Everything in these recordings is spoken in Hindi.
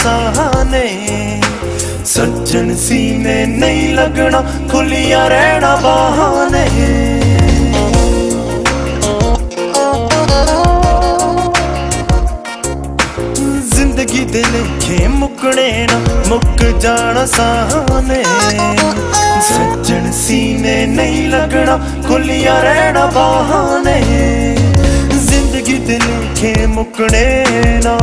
सहाने। सज्जन सीने नहीं लगना, खुलिया रहना बहाने। जिंदगी दे लेखे मुकने ना, मुक जाना सहाने। सज्जन सीने नहीं लगना, खुलिया रहना बहाने। जिंदगी दे लेखे मुकने ना।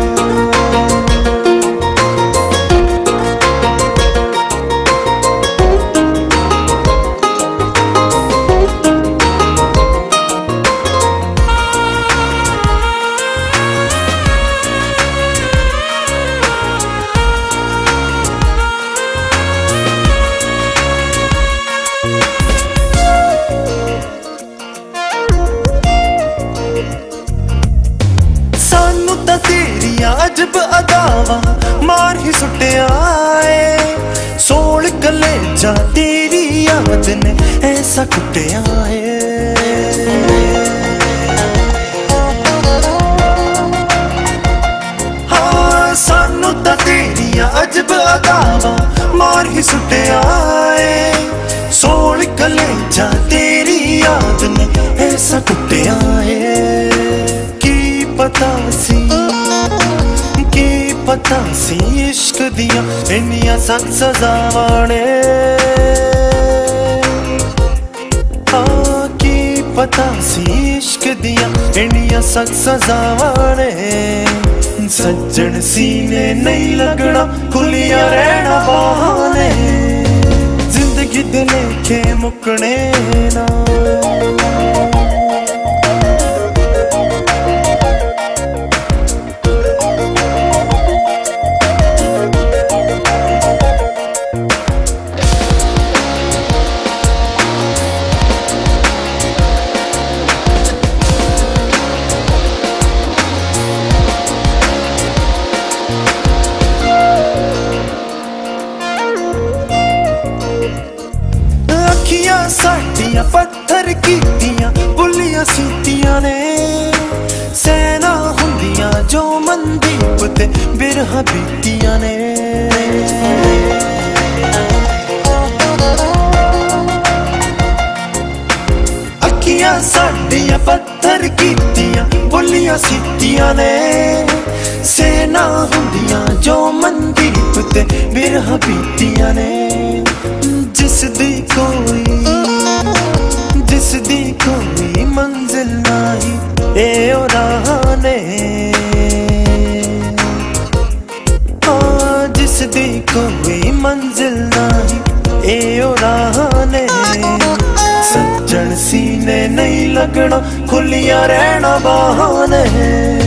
तेरिया अजब अदावा मार ही सुटिया है। सोल कलेजा तेरी याद ने ऐसा कुटिया है। हाँ सानू ता तेरिया अजब अदावा मार ही सुटिया है। सोल कलेजा तेरी याद ने ऐसा कुटिया है। की पता सी इश्क दिया इन्नियां सख्त सजावां ने। की पता सी इश्क दिया इन्नियां सख्त सजावां ने। सज्जन सीने नहीं लगना, खुलिया रहना बहाने। जिंदगी दे लेखे मुकने ना। अखियां साडियां पत्थर कीतियां बुलियां सीतियां ने। सैना हुंदियां जो मनदीप ते बिरहा बीतियां ने। अखियां साडियां पत्थर कीतियां बुलियां सीतियां ने। सैना हुंदियां जो मनदीप ते बिरहा बीतियां ने। जिसदी कोई मंजिल नाही ए ओ राहने। हाँ जिसदी कोई मंजिल नाही ए ओ राहने। सज्जन सीने नहीं लगना, खुलिया रहना बहाने।